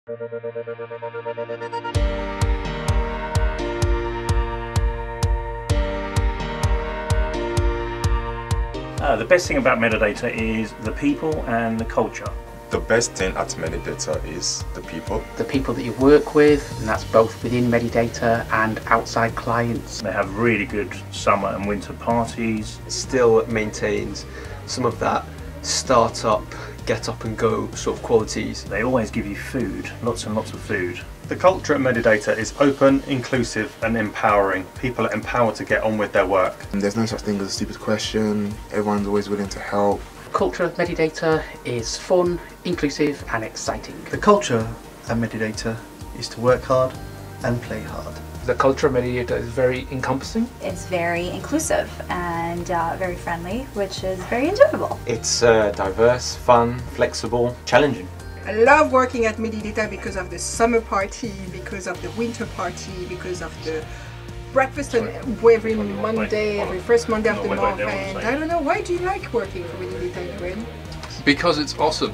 The best thing about Medidata is the people and the culture. The best thing at Medidata is the people. The people that you work with, and that's both within Medidata and outside clients. They have really good summer and winter parties. It still maintains some of that startup, get up and go sort of qualities. They always give you food, lots and lots of food. The culture at Medidata is open, inclusive and empowering. People are empowered to get on with their work. There's no such thing as a stupid question. Everyone's always willing to help. The culture of Medidata is fun, inclusive and exciting. The culture at Medidata is to work hard and play hard. The culture of Medidata is very encompassing. It's very inclusive and very friendly, which is very enjoyable. It's diverse, fun, flexible, challenging. I love working at Medidata because of the summer party, because of the winter party, because of the breakfast every Monday, every first Monday of the month. And I don't know, why do you like working for Medidata, Gwen? Because it's awesome.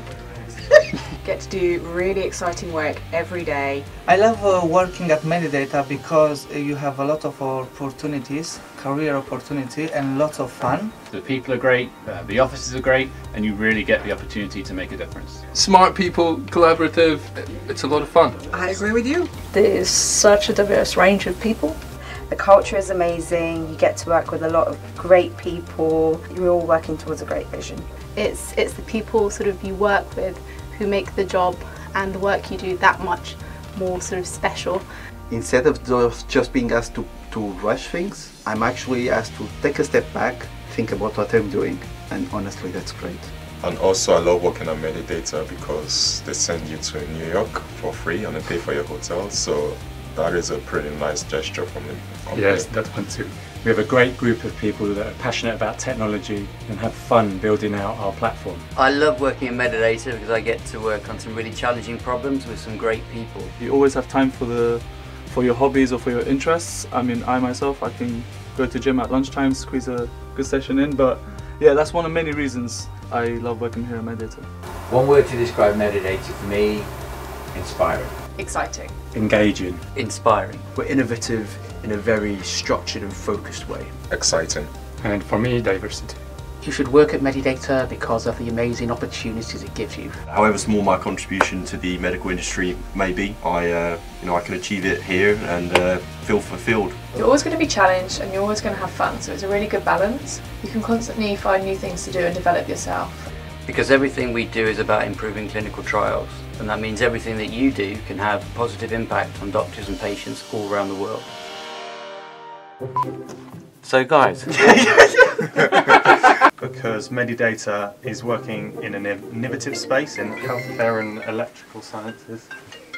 Get to do really exciting work every day. I love working at Medidata because you have a lot of opportunities, career opportunity, and lots of fun. The people are great, the offices are great, and you really get the opportunity to make a difference. Smart people, collaborative, it's a lot of fun. I agree with you. There's such a diverse range of people. The culture is amazing, you get to work with a lot of great people, you're all working towards a great vision. It's the people sort of you work with who make the job and the work you do that much more sort of special. Instead of just being asked to rush things, I'm actually asked to take a step back, think about what I'm doing, and honestly that's great. And also I love working at Medidata because they send you to New York for free and they pay for your hotel, so that is a pretty nice gesture from them. Yes, that one too. We have a great group of people that are passionate about technology and have fun building out our platform. I love working in Medidata because I get to work on some really challenging problems with some great people. You always have time for your hobbies or for your interests. I mean, I myself, I can go to gym at lunchtime, squeeze a good session in, but yeah, that's one of many reasons I love working here at Medidata. One word to describe Medidata for me: inspiring. Exciting. Engaging. Inspiring. We're innovative in a very structured and focused way. Exciting. And for me, diversity. You should work at Medidata because of the amazing opportunities it gives you. However small my contribution to the medical industry may be, I can achieve it here and feel fulfilled. You're always going to be challenged and you're always going to have fun, so it's a really good balance. You can constantly find new things to do and develop yourself. Because everything we do is about improving clinical trials, and that means everything that you do can have a positive impact on doctors and patients all around the world. So guys, because Medidata is working in an innovative space in healthcare and electrical sciences.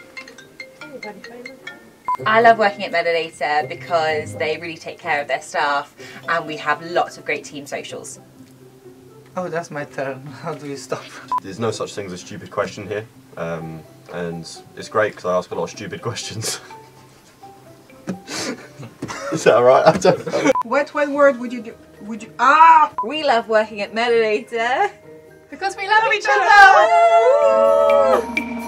I love working at Medidata because they really take care of their staff and we have lots of great team socials. Oh, that's my turn. How do you stop? There's no such thing as a stupid question here, and it's great because I ask a lot of stupid questions. Is that alright? I don't know. What one word would you do? We love working at Medidata because we love each other!